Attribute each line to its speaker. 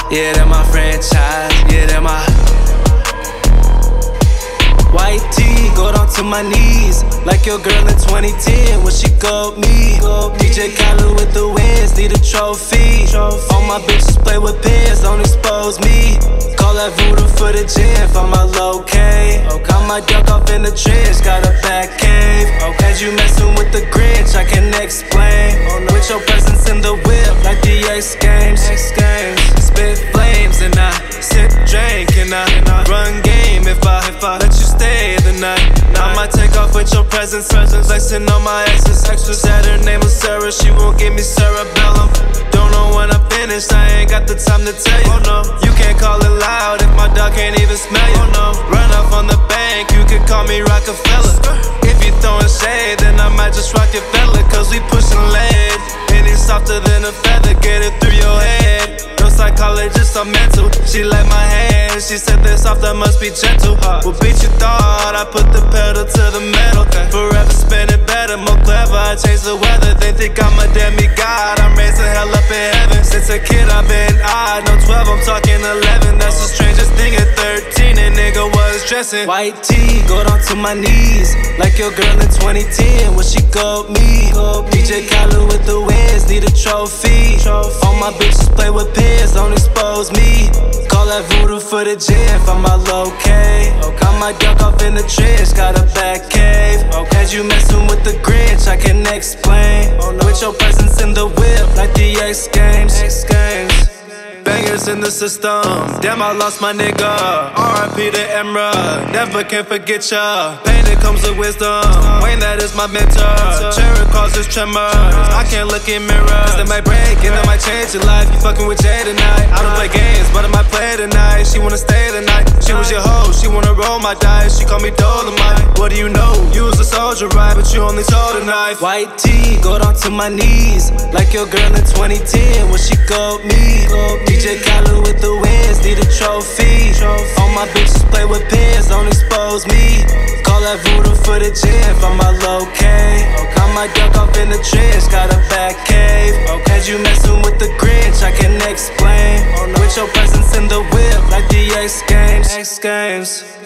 Speaker 1: Yeah, they're my franchise. Yeah, they're my white tee, go down to my knees like your girl in 2010 when she go me. DJ Khaled with the wins, need a trophy. All my bitches play with pins, don't expose me. Call that voodoo for the gym for my low-K. I might duck off in the trench, got a back cave. As you messing with the Grinch, I can explain. With your presence in the whip like the X Games. Spit flames and I sip drink and I run game if I let you stay the night. I might take off with your presence, flexing on my exes. Said her name was Sarah, she won't give me cerebellum. Don't know when I'm finished, I ain't got the time to tell you. You can't call it loud if my dog can't even smell you. Run off on the bank, you could call me Rockefeller. If you throwing shade, then I might just rock your fella. Cause we pushing lead, and it's softer than a feather. Get it through your head. No psychologist, I'm mental. She like my hand, she said this soft, I must be gentle. Well, bitch, you thought I put the pedal to the metal. Forever spinning better, more clever, I change the weather. They think I'm a demigod, I'm raising hell up in heaven. Since a kid, I've been odd, no 12, I'm talking 11. That's the strangest thing at 13, a nigga was dressing white tee, go down to my knees like your girl in 2010 when she go me. DJ Khaled with the wins, need a trophy. All my bitches play with pins, don't expose me. Call that voodoo for the gym for my low-K. I might duck off in the trench, got a back cave. As you messing with the Grinch, I can explain. With your presence in the whip like the X Games. Bangers in the system, damn I lost my nigga. R.I.P. to Emra, never can forget ya. Pain that comes with wisdom, Wayne that is my mentor. Cherry causes tremors, I can't look in mirrors. That might break and that might change your life. You fucking with Jay tonight, I don't play games but I might play tonight. She wanna stay the night, she was your hoe, she wanna roll my dice. She call me Dolomite, what do you know? You was a soldier right, but you only told a knife. White tee, go down to my knees like your girl in 2010 when she go me. DJ Khaled with the wins, need a trophy. All my bitches play with pins, don't expose me. Call that voodoo for the gym for my low-K. I might duck off in the trench, got a back cave. As you messing with the Grinch, I can explain. With your presence in the whip like the X Games.